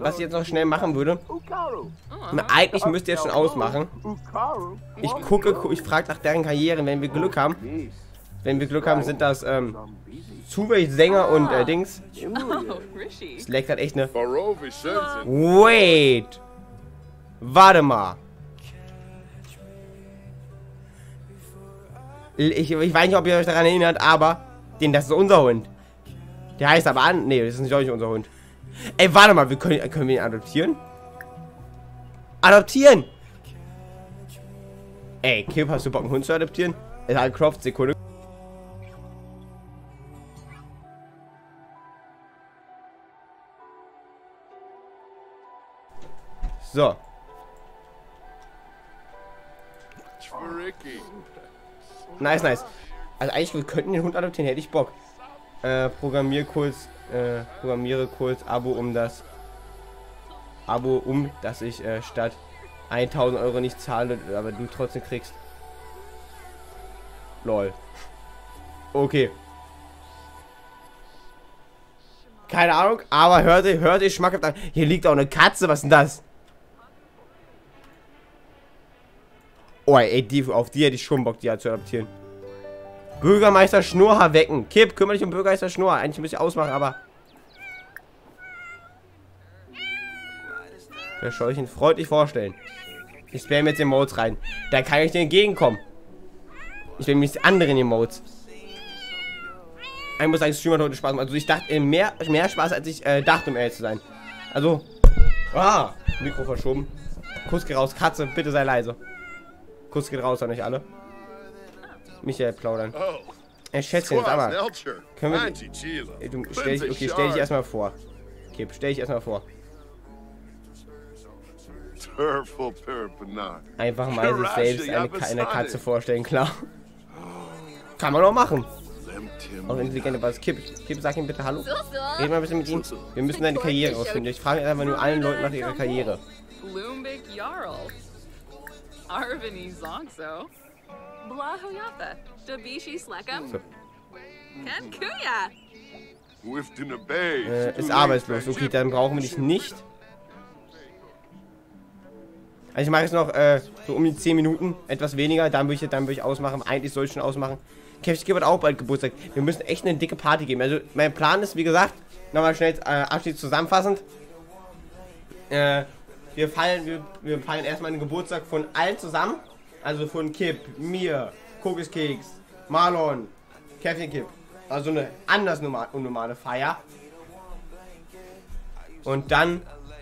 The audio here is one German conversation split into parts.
was ich jetzt noch schnell machen würde. Na, eigentlich müsst ihr jetzt schon ausmachen. Ich frage nach deren Karrieren, wenn wir Glück haben. Wenn wir Glück haben, sind das zufällig Sänger und Dings. Das leckt halt echt, ne? Wait! Warte mal. Ich weiß nicht, ob ihr euch daran erinnert, aber das ist unser Hund. Der heißt aber an. Nee, das ist nicht unser Hund. Ey, warte mal, können wir ihn adoptieren? Adoptieren! Ey, Kip, hast du Bock, einen Hund zu adoptieren? Es hat Croft, Sekunde. So. Nice, nice. Also eigentlich, wir könnten den Hund adoptieren, hätte ich Bock. Programmiere kurz Abo, dass ich statt 1000 Euro nicht zahle, aber du trotzdem kriegst. Lol. Okay. Keine Ahnung, aber hörte ich schmackhaft an. Hier liegt auch eine Katze, was ist denn das? Oh, ey, auf die hätte ich schon Bock, die zu adoptieren. Bürgermeister Schnurrhaar wecken. Kip, kümmere dich um Bürgermeister Schnurrhaar. Eigentlich muss ich ausmachen, aber... Verscheuchen, freundlich vorstellen. Ich spam jetzt Emotes rein. Da kann ich dir entgegenkommen. Ich will mich anderen Emotes. Ich muss sagen, Streamer heute Spaß machen. Also ich dachte, mehr Spaß, als ich dachte, um ehrlich zu sein. Also... Mikro verschoben. Kuss geht raus. Katze, bitte sei leise. Kuss geht raus an euch alle. Michael plaudern. Schätzchen, jetzt aber. Können wir... stell dich erstmal vor. Okay, stell dich erstmal vor. Einfach mal sich selbst eine Katze vorstellen, klar. Kann man auch machen. Auch intelligente Basis. Kip, sag ihm bitte Hallo. Red mal ein bisschen mit ihm. Wir müssen deine Karriere ausfinden. Ich frage einfach nur allen Leuten nach ihrer Karriere. Ist arbeitslos. Okay, dann brauchen wir dich nicht. Also ich mache jetzt noch so um die 10 Minuten, etwas weniger, dann würde ich ausmachen. Eigentlich soll ich schon ausmachen. Kevin hat auch bald Geburtstag. Wir müssen echt eine dicke Party geben. Also mein Plan ist, wie gesagt, nochmal schnell abschließend zusammenfassend. Wir feiern erstmal den Geburtstag von allen zusammen. Also von Kip, mir, Kokiskeks, Marlon, Kevin Kip. Also eine anders unnormale Feier. Und dann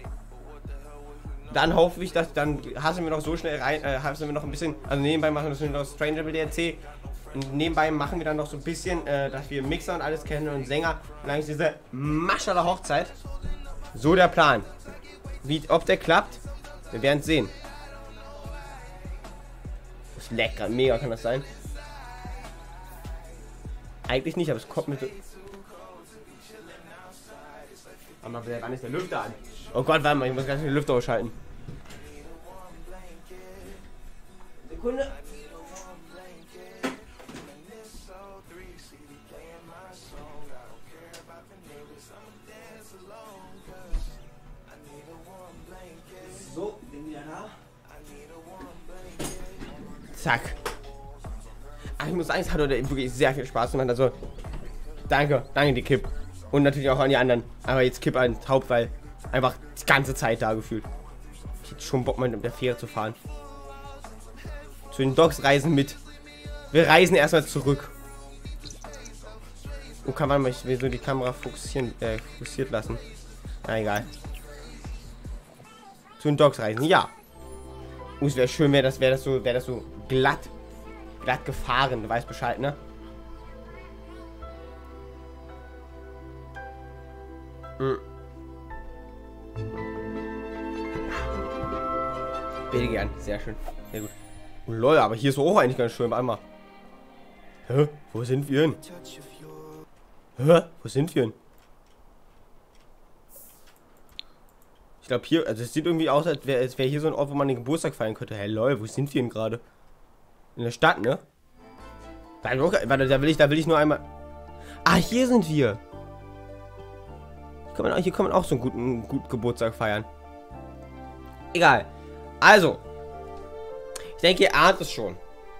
hoffe ich, dass dann hassen wir noch so schnell rein, hassen wir noch ein bisschen, also nebenbei machen wir noch Stranger DLC. Und nebenbei machen wir dann noch so ein bisschen, dass wir Mixer und alles kennen und Sänger. Und dann ist diese Maschallah Hochzeit. So der Plan. Ob der klappt, wir werden es sehen. Das ist lecker, mega kann das sein. Eigentlich nicht, aber es kommt mit so... Aber wann ist der Lüfter an? Oh Gott, warte mal, ich muss ganz den Lüfter ausschalten. Sekunde. So, bin wieder da. Zack. Ach, ich muss sagen, es hat heute wirklich sehr viel Spaß gemacht. Also, danke die Kip. Und natürlich auch an die anderen. Aber jetzt Kip als Haupt, weil einfach die ganze Zeit da gefühlt. Ich hätte schon Bock, mal mit der Fähre zu fahren. Zu den Dogs reisen mit. Wir reisen erstmal zurück. Oh, kann man mal, ich will so die Kamera fokussiert lassen. Na egal. Zu den Dogs reisen, ja. Es wäre schön, wäre das so glatt gefahren. Du weißt Bescheid, ne? Bitte gern, sehr schön, sehr gut. Oh, lol, aber hier ist auch eigentlich ganz schön. Warte mal. Hä? Wo sind wir denn? Hä? Wo sind wir denn? Ich glaube hier, also es sieht irgendwie aus, als wäre hier so ein Ort, wo man den Geburtstag feiern könnte. Hey lol, wo sind wir denn gerade? In der Stadt, ne? Da will ich nur einmal... Ah, hier sind wir. Hier kann man auch so einen guten Geburtstag feiern. Egal. Also. Ich denke, ihr ahnt es schon.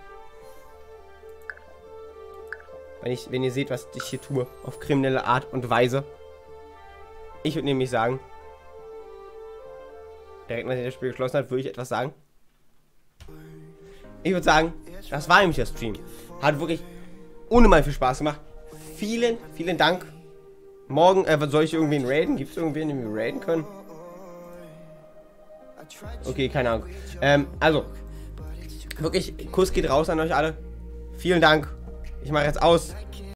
Wenn ihr seht, was ich hier tue. Auf kriminelle Art und Weise. Ich würde nämlich sagen. Direkt nachdem das Spiel geschlossen hat, würde ich etwas sagen. Ich würde sagen, das war nämlich der Stream. Hat wirklich ungemein viel Spaß gemacht. Vielen, vielen Dank. Morgen, soll ich irgendwen raiden? Gibt es irgendwen, den wir raiden können? Okay, keine Ahnung. Also, wirklich, Kuss geht raus an euch alle. Vielen Dank. Ich mache jetzt aus.